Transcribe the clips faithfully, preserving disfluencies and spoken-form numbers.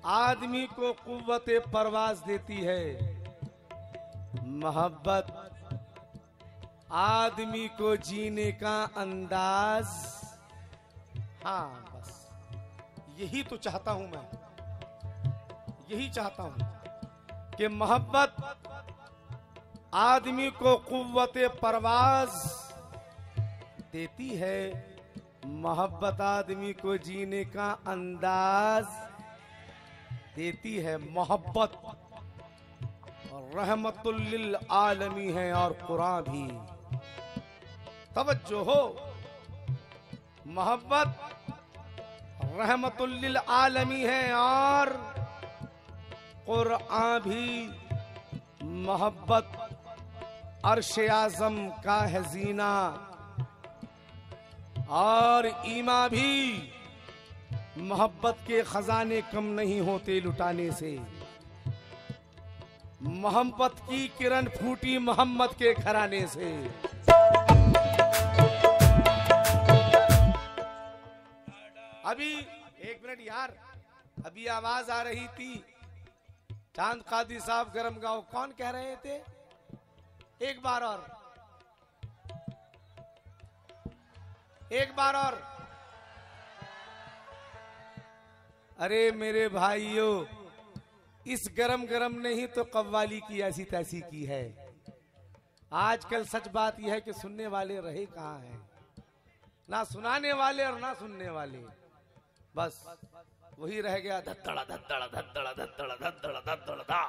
आदमी को कुव्वत परवाज देती है। मोहब्बत आदमी को जीने का अंदाज। हाँ, बस यही तो चाहता हूं मैं, यही चाहता हूं कि मोहब्बत आदमी को कुव्वत परवाज देती है। मोहब्बत आदमी को जीने का अंदाज देती है। मोहब्बत रहमतुल लिल आलमी है और कुरान भी। तवज्जो हो, मोहब्बत रहमतुल लिल आलमी है और कुरान भी। मोहब्बत अर्श आज़म का है जीना और ईमा भी। मोहब्बत के खजाने कम नहीं होते लुटाने से। मोहब्बत की किरण फूटी मोहम्मद के घराने से। अभी एक मिनट यार, अभी आवाज आ रही थी, चांद कादी साहब गरम गांव कौन कह रहे थे? एक बार और, एक बार और। अरे मेरे भाइयों, इस गरम गरम ने ही तो कव्वाली की ऐसी तैसी की है। आजकल सच बात यह है कि सुनने वाले रहे कहाँ हैं, ना सुनाने वाले और ना सुनने वाले। बस वही रह गया धत्तड़ा धत्तड़ा धत्तड़ा धत्तड़ा धत्तड़ा धत्तड़ा धा।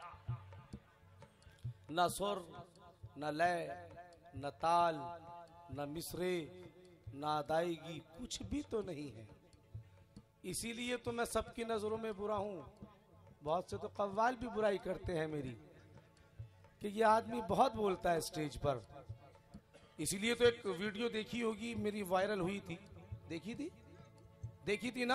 न सुर, न लय, न ताल, न मिसरे, न अदायगी, कुछ भी तो नहीं है। इसीलिए तो मैं सबकी नजरों में बुरा हूं। बहुत से तो कव्वाल भी बुराई करते हैं मेरी कि ये आदमी बहुत बोलता है स्टेज पर। इसीलिए तो एक वीडियो देखी होगी मेरी, वायरल हुई थी। देखी थी देखी थी ना।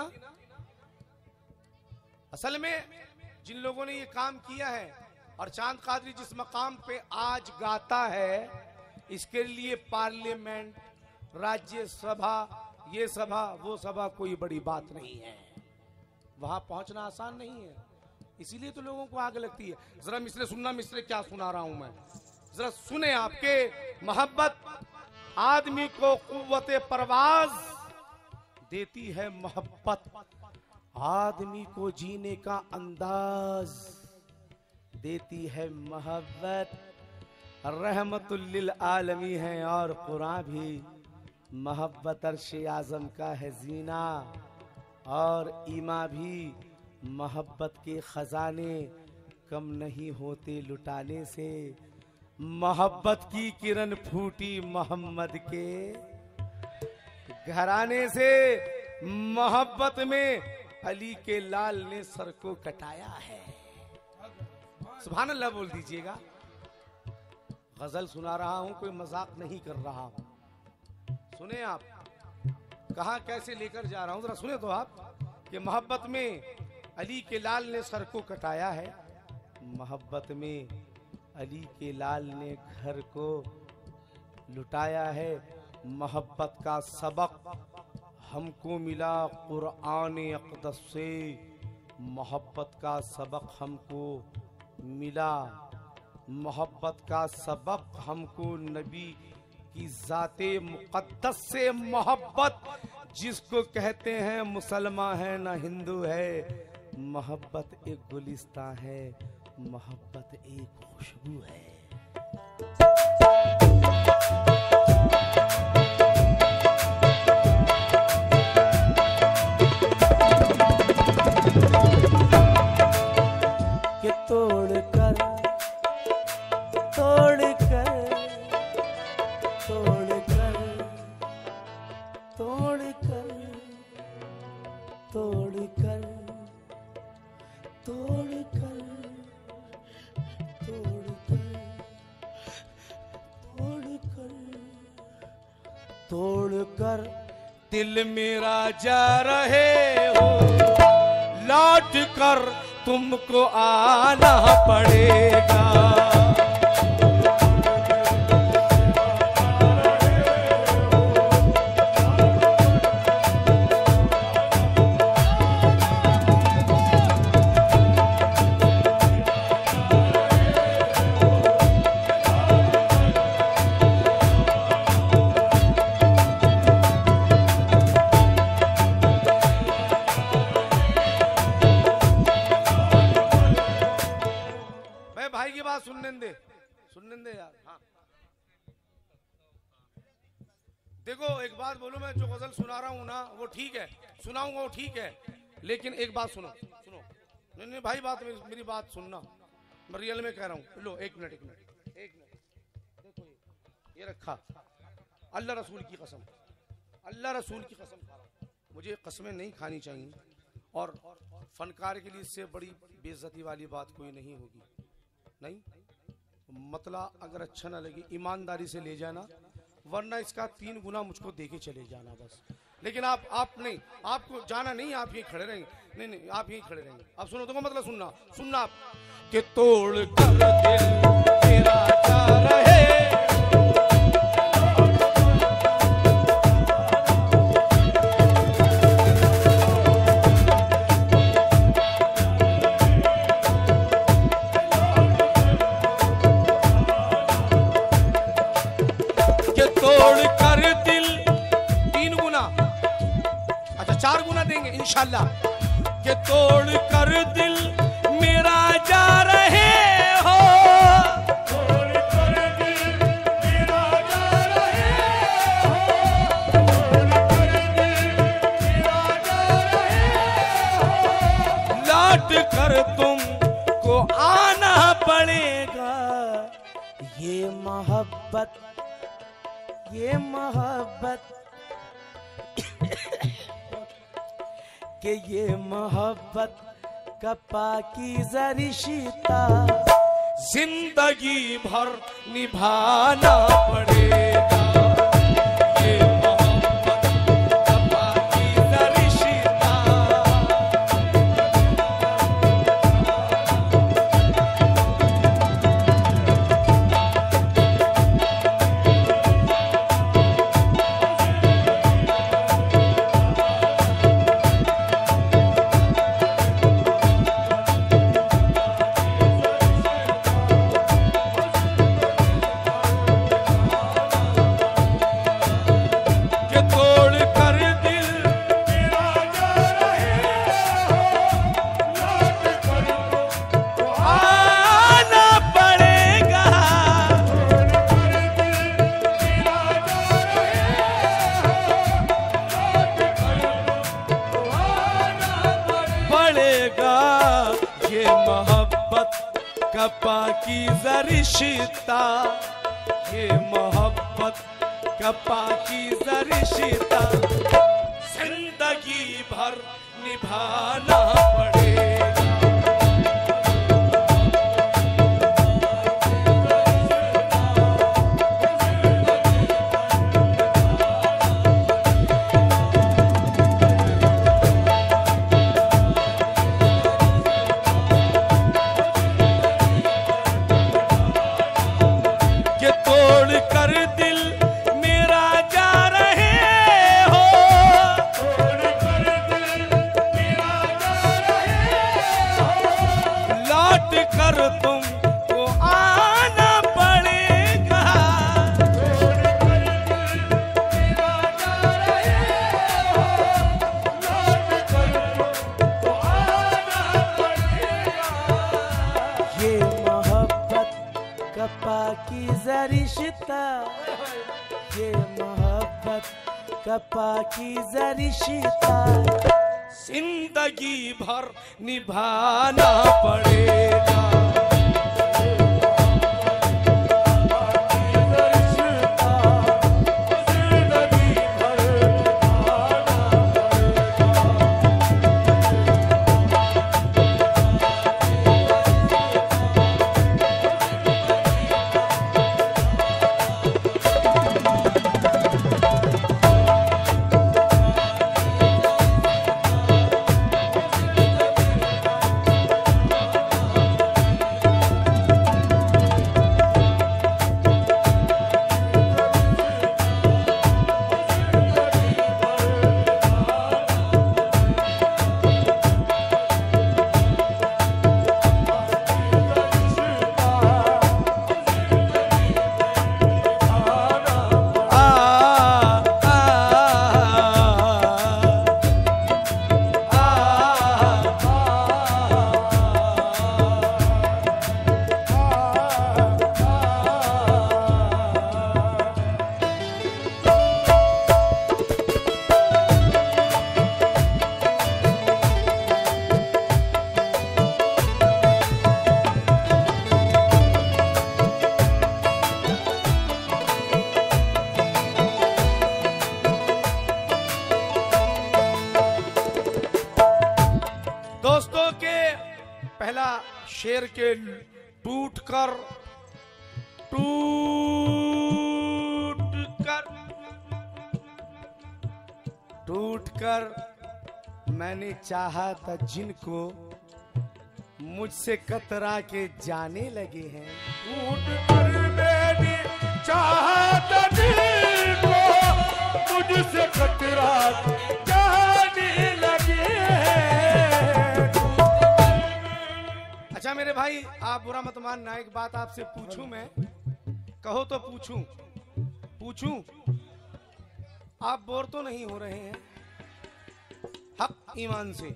असल में जिन लोगों ने ये काम किया है और चांद कादरी जिस मकाम पे आज गाता है, इसके लिए पार्लियामेंट, राज्यसभा, ये सभा, वो सभा कोई बड़ी बात नहीं है। वहां पहुंचना आसान नहीं है। इसीलिए तो लोगों को आग लगती है। जरा मिसरे सुनना, मिसरे क्या सुना रहा हूं मैं, जरा सुने आपके। मोहब्बत आदमी को कुव्वत परवाज देती है। मोहब्बत आदमी को जीने का अंदाज देती है। मोहब्बत रहमतुल लिल आलमी है और कुरान भी। मोहब्बत अर्श आज़म का है जीना और ईमा भी। मोहब्बत के खजाने कम नहीं होते लुटाने से। मोहब्बत की किरण फूटी मोहम्मद के घराने से। मोहब्बत में अली के लाल ने सर को कटाया है। सुभान अल्लाह बोल दीजिएगा। गजल सुना रहा हूं, कोई मजाक नहीं कर रहा हूं। सुने आप, कहां कैसे लेकर जा रहा हूं, जरा सुने तो आप कि मोहब्बत में अली के लाल ने सर को कटाया है। मोहब्बत में अली के लाल ने घर को लुटाया है। मोहब्बत का सबक हमको मिला कुरान अक़दस से। मोहब्बत का सबक हमको मिला। मोहब्बत का सबक हमको नबी की ज़ाते मुक़द्दस से। मोहब्बत जिसको कहते हैं मुसलमान है ना हिंदू है। मोहब्बत एक गुलिस्तां है, मोहब्बत एक खुशबू है। कि तोड़ कर तोड़ कर तोड़ कर तोड़ कर तोड़ कर तोड़ कर तोड़ कर तोड़ कर तोड़ कर दिल मेरा जा रहे हो। लौट कर तुमको आना पड़ेगा। भाई की बात सुनने दे, सुनने दे यार। हाँ देखो एक बात बोलूं, मैं जो गजल सुना रहा हूँ ना वो ठीक है, सुनाऊंगा वो ठीक है, लेकिन एक बात सुनो सुनो नहीं नहीं भाई बात मेरी, मेरी बात सुनना, मैं रियल में कह रहा हूँ। लो एक मिनट एक मिनट एक मिनट देखो ये, ये रखा, अल्लाह रसूल की कसम, अल्लाह रसूल की कसम खा रहा हूँ, मुझे कसमें नहीं खानी चाहिए, और फनकार के लिए इससे बड़ी बेइज्जती वाली बात कोई नहीं होगी। नहीं मतलब अगर अच्छा ना लगे ईमानदारी से ले जाना, वरना इसका तीन गुना मुझको देके चले जाना बस। लेकिन आप आप नहीं, आपको जाना नहीं, आप यहीं खड़े रहेंगे, नहीं नहीं आप यहीं खड़े रहेंगे। अब सुनो तो मतलब सुनना सुनना आप कि तोड़ कर दिल तेरा जा रहे, चार गुना देंगे इंशाल्लाह, के तोड़ कर दिल मेरा जा रहे हो, तोड़ कर दिल मेरा जा रहे हो, तोड़ कर दिल मेरा जा रहे हो, लौट कर तुमको आना पड़ेगा, ये मोहब्बत ये मोहब्बत कि ये मोहब्बत का पाकीज़ा रिश्ता जिंदगी भर निभाना पड़ेगा, ये मोहब्बत का पाकीज़ा रिश्ता। पाकीज़ा रिश्ता, ये मोहब्बत का पाकीज़ा रिश्ता जिंदगी भर निभाना पड़ेगा। पाकीज़ा रिश्ता, ये मोहब्बत का पाकीज़ा रिश्ता जिंदगी भर निभाना पड़ेगा। शेर के टूट कर टूट कर टूट कर मैंने चाहा था जिनको मुझसे कतरा के जाने लगे हैं। टूट कर मैंने चाहा था जिनको मुझसे कतरा जाने लगे हैं। अच्छा मेरे भाई, आप बुरा मत मानना, एक बात आपसे पूछूं मैं, कहो तो पूछूं पूछूं आप बोर तो नहीं हो रहे हैं? हक ईमान से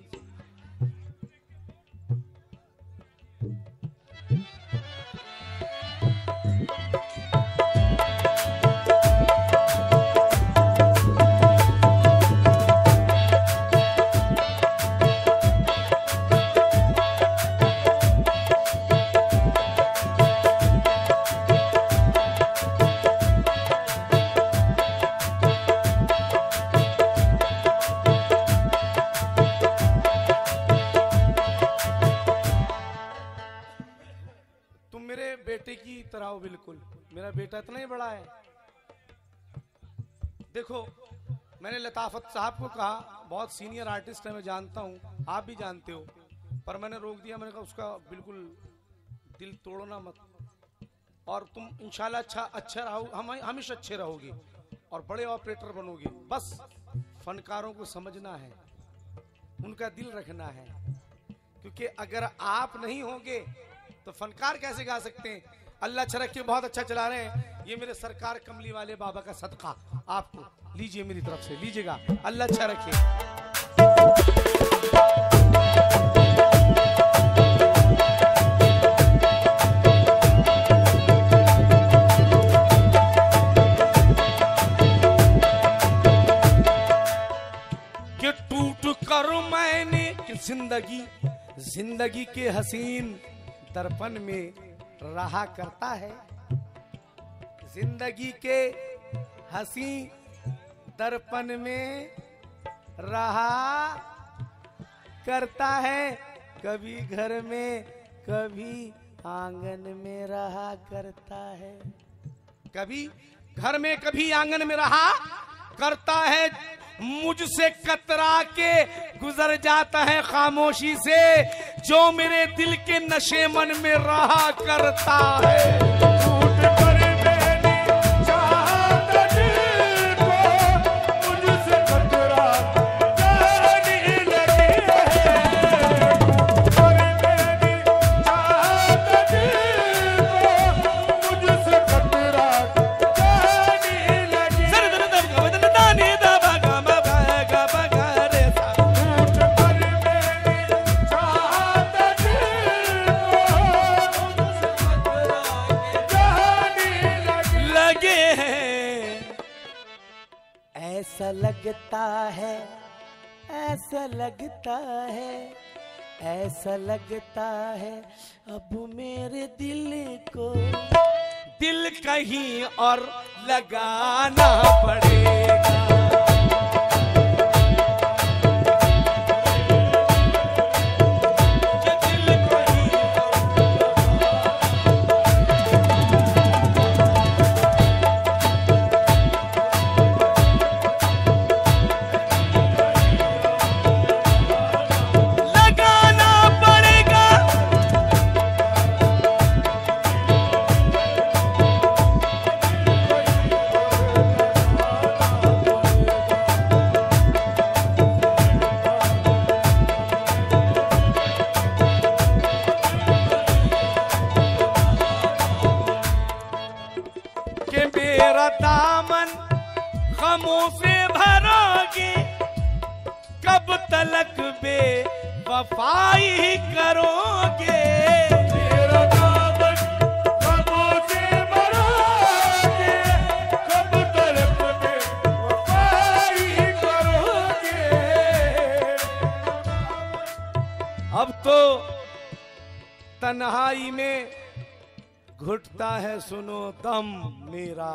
तरह हो बिल्कुल। मेरा बेटा इतना ही बड़ा है। देखो मैंने लताफत साहब को कहा, बहुत सीनियर आर्टिस्ट है, मैं जानता हूँ, आप भी जानते हो, पर मैंने रोक दिया। मैंने कहा उसका बिल्कुल दिल तोड़ना मत, और तुम इंशाल्लाह अच्छा अच्छा रहो, हम हमेशा अच्छे रहोगे और बड़े ऑपरेटर बनोगे। बस फनकारों को समझना है, उनका दिल रखना है, क्योंकि अगर आप नहीं होंगे तो फनकार कैसे गा सकते हैं। अल्लाह अच्छा रखे, बहुत अच्छा चला रहे हैं। ये मेरे सरकार कमली वाले बाबा का सदका आपको, लीजिए मेरी तरफ से, लीजिएगा। अल्लाह अच्छा रखे। कि टूट कर मैंने कि जिंदगी जिंदगी के हसीन दर्पण में रहा करता है, जिंदगी के हसी दर्पण में रहा करता है, कभी घर में कभी आंगन में रहा करता है, कभी घर में कभी आंगन में रहा करता है। मुझसे कतरा के गुजर जाता है खामोशी से, जो मेरे दिल के नशे मन में रहा करता है। टूट कर मैंने चाहा था जिनको मुझसे कतरा जाने लगे हैं। टूट कर मैंने चाहा था जिनको मुझसे कतरा जाने लगे। ऐसा लगता है, ऐसा लगता है, ऐसा लगता है अब मेरे दिल को दिल कहीं और लगाना पड़ेगा। दामन गमों से भरोगे, कब तलक बेवफाई करोगे। मेरा दामन गमों से भरोगे, कब तलक बेवफाई करोगे। अब तो तन्हाई में घुटता है सुनो दम मेरा,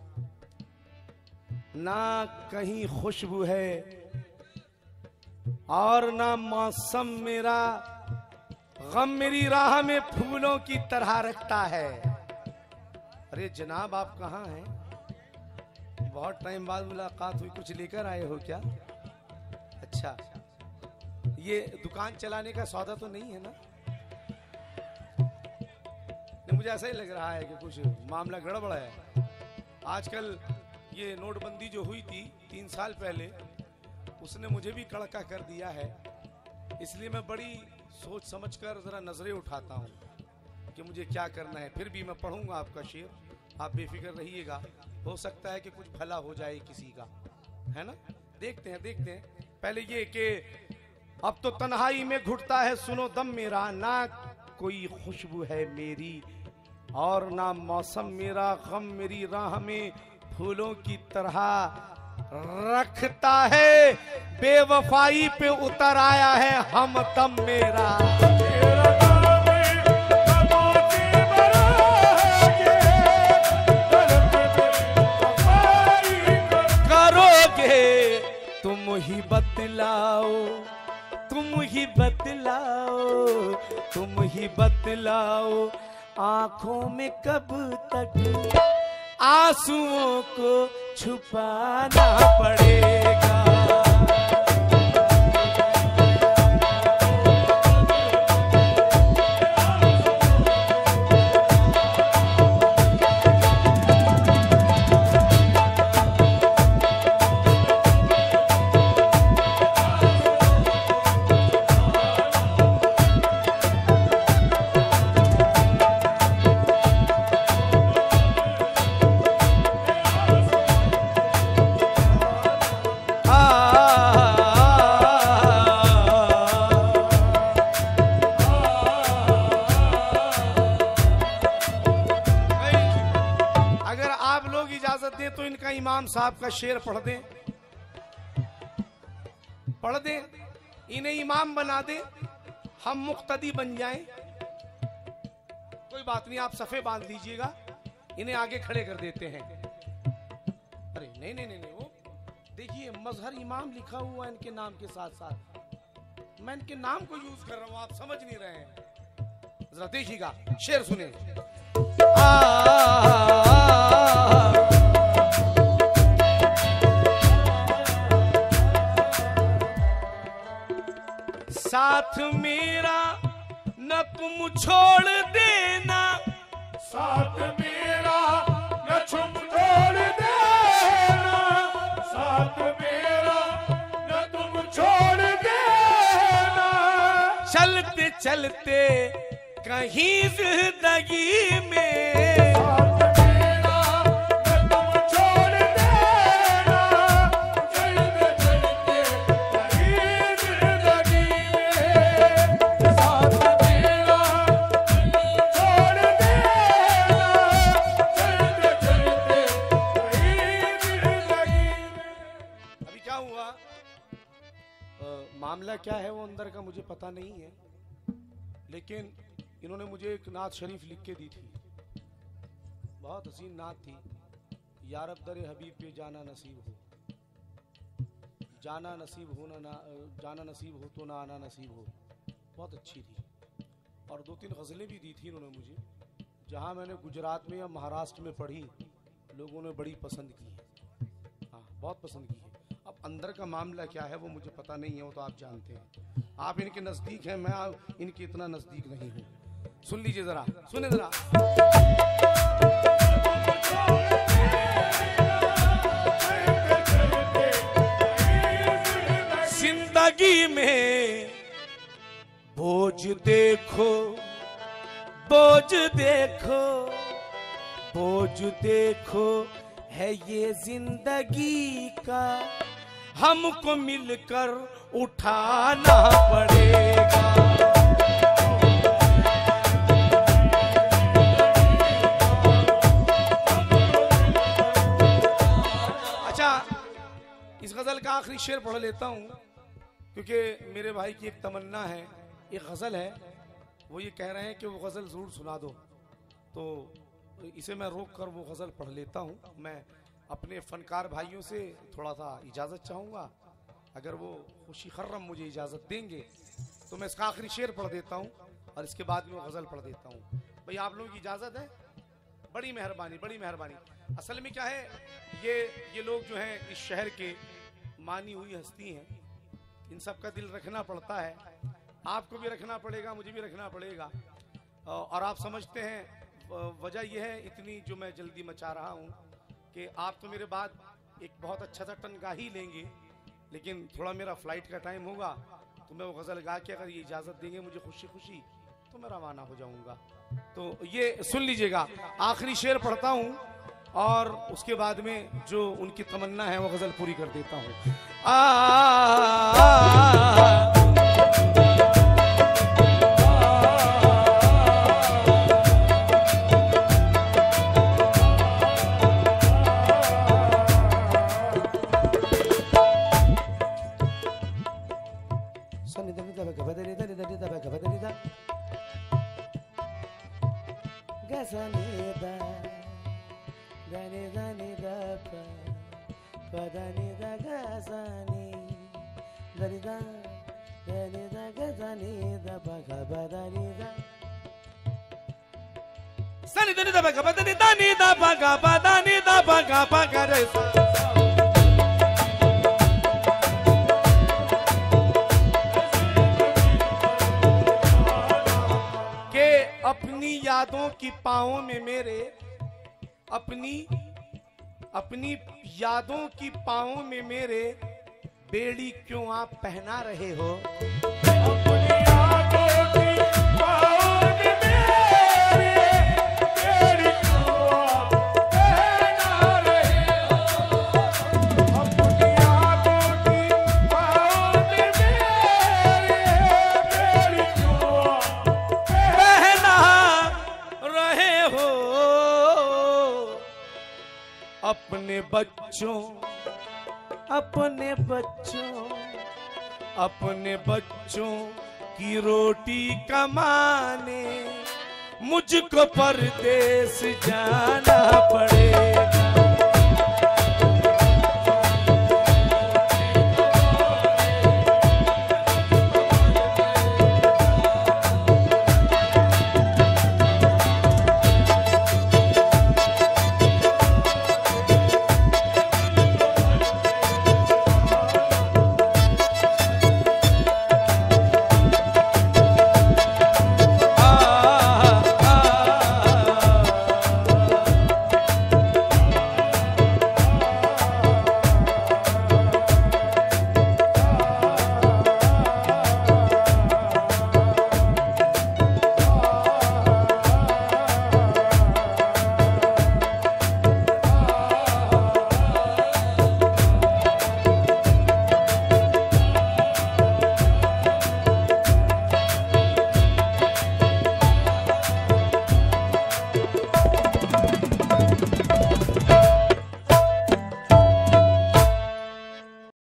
ना कहीं खुशबू है और ना मौसम मेरा, गम मेरी राह में फूलों की तरह रखता है। अरे जनाब आप कहाँ हैं? बहुत टाइम बाद मुलाकात हुई, कुछ लेकर आए हो क्या? अच्छा, ये दुकान चलाने का सौदा तो नहीं है ना? नहीं, मुझे ऐसा ही लग रहा है कि कुछ मामला गड़बड़ है। आजकल ये नोटबंदी जो हुई थी तीन साल पहले, उसने मुझे भी कड़का कर दिया है। इसलिए मैं बड़ी सोच समझकर जरा नजरें उठाता हूँ कि मुझे क्या करना है। फिर भी मैं पढ़ूंगा आपका शेर, आप बेफिक्र रहिएगा। हो सकता है कि कुछ भला हो जाए किसी का, है ना? देखते हैं देखते हैं। पहले ये कि अब तो तन्हाई में घुटता है सुनो दम मेरा, ना कोई खुशबू है मेरी और ना मौसम मेरा। गम मेरी राह में फूलों की तरह रखता है, बेवफाई पे उतर आया है हम दम मेरा। तेरा नाम खामोशी बराके, तड़प पे वफाई करोगे तुम ही बतलाओ, तुम ही बतलाओ, तुम ही बतलाओ, आंखों में कब तक आंसुओं को छुपाना पड़ेगा। तो इनका इमाम साहब का शेर पढ़ दें, पढ़ दें, इन्हें इमाम बना दें, हम मुक्तदी बन जाएं। कोई बात नहीं, आप सफे बांध लीजिएगा, इन्हें आगे खड़े कर देते हैं। अरे नहीं नहीं नहीं, नहीं वो देखिए मजहर इमाम लिखा हुआ इनके नाम के साथ साथ, मैं इनके नाम को यूज कर रहा हूं, आप समझ नहीं रहे हैं। जरा देखिएगा, शेर सुने। साथ मेरा न तुम छोड़ देना, साथ मेरा न तुम छोड़ देना, साथ मेरा न तुम छोड़ देना। चलते चलते कहीं जिंदगी में, साथ मेरा न तुम छोड़ देना, चलते चलते कहीं जिंदगी में। साथ मेरा छोड़ देना, चलते चलते कहीं जिंदगी में। अभी क्या हुआ, आ, मामला क्या है वो अंदर का मुझे पता नहीं है, लेकिन इन्होंने मुझे एक नात शरीफ लिख के दी थी, बहुत हसीन नात थी। यारब दरे हबीब पे जाना नसीब हो, जाना नसीब हो ना, ना जाना नसीब हो तो ना आना नसीब हो, बहुत अच्छी थी। और दो तीन गज़लें भी दी थी इन्होंने मुझे, जहाँ मैंने गुजरात में या महाराष्ट्र में पढ़ी, लोगों ने बड़ी पसंद की है। हाँ, बहुत पसंद की है। अब अंदर का मामला क्या है वो मुझे पता नहीं है, वो तो आप जानते हैं। आप इनके नज़दीक हैं, मैं इनके इतना नज़दीक नहीं हूँ। सुन लीजिए जरा, सुने जरा। जिंदगी में बोझ देखो, बोझ देखो, बोझ देखो है ये जिंदगी का, हमको मिलकर उठाना पड़ेगा। इस गज़ल का आखिरी शेर पढ़ लेता हूँ, क्योंकि मेरे भाई की एक तमन्ना है। एक गज़ल है, वो ये कह रहे हैं कि वो गज़ल ज़रूर सुना दो, तो इसे मैं रोक कर वो गज़ल पढ़ लेता हूँ। मैं अपने फ़नकार भाइयों से थोड़ा सा इजाज़त चाहूँगा, अगर वो खुशी खर्रम मुझे इजाज़त देंगे तो मैं इसका आखिरी शेर पढ़ देता हूँ। और इसके बाद में गजल पढ़ देता हूँ। भाई आप लोगों की इजाजत है? बड़ी मेहरबानी, बड़ी मेहरबानी। असल में क्या है, ये ये लोग जो हैं इस शहर के मानी हुई हस्ती हैं, इन सब का दिल रखना पड़ता है। आपको भी रखना पड़ेगा, मुझे भी रखना पड़ेगा। और आप समझते हैं वजह यह है इतनी जो मैं जल्दी मचा रहा हूँ कि आप तो मेरे बाद एक बहुत अच्छा सा टन गा ही लेंगे, लेकिन थोड़ा मेरा फ्लाइट का टाइम होगा तो मैं वो गज़ल गा के अगर ये इजाज़त देंगे मुझे खुशी खुशी तो मैं रवाना हो जाऊँगा। तो ये सुन लीजिएगा, आखिरी शेर पढ़ता हूँ और उसके बाद में जो उनकी तमन्ना है वो गज़ल पूरी कर देता हूँ। Sani dani da baga badani dani da baga badani da baga baga re के अपनी यादों की पाँव में मेरे, अपनी अपनी यादों की पाँव में मेरे बेड़ी क्यों आप पहना रहे हो? अपनी यादों की पाँव में मेरे बेड़ी क्यों आप पहना रहे हो? अपनी यादों की पाँव में मेरे बेड़ी क्यों आप पहना रहे हो? अपने बच्चों अपने बच्चों अपने बच्चों की रोटी कमाने मुझको परदेश जाना पड़े।